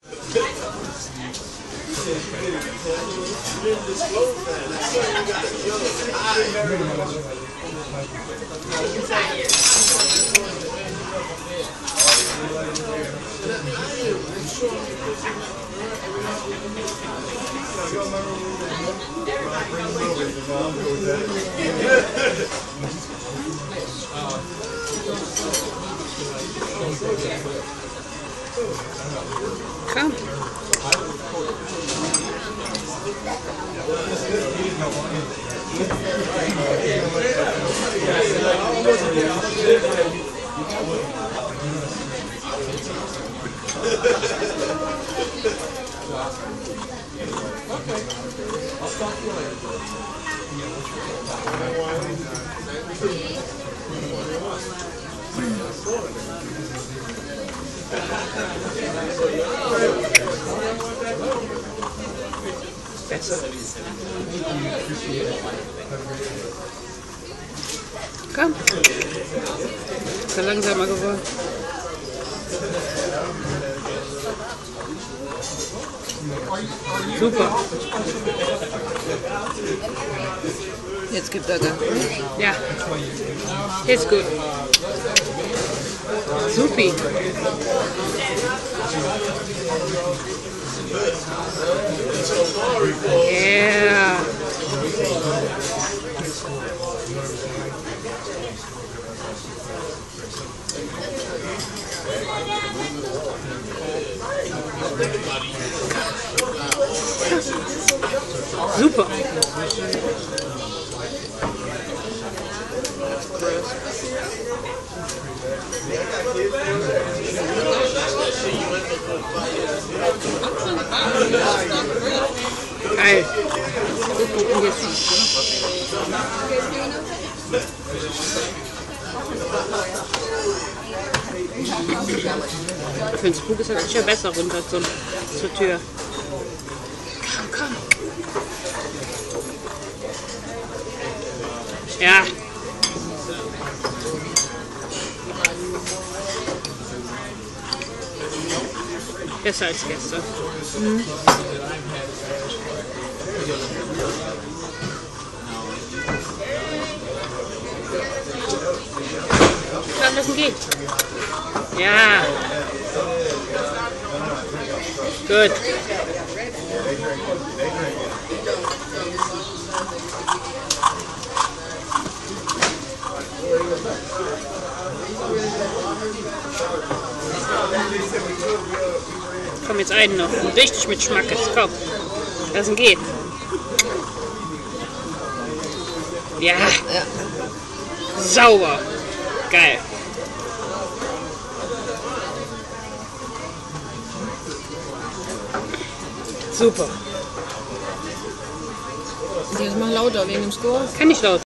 Komm. Besser. Komm. Ist ja langsamer geworden. Super. Jetzt gibt er Gas. Ja. Ist gut. Supi. Yeah. Super. Geil. Und jetzt. Für den Spuk ist das schon besser runter zur Tür. Komm, komm. Ja. Besser als gestern. Mhm. Dann lassen gehen. Ja. Gut. Komm, jetzt einen noch. Richtig mit Schmackes. Komm. Lassen geht. Ja. Sauber. Geil. Super. Jetzt mach lauter wegen dem Score. Kann ich laut.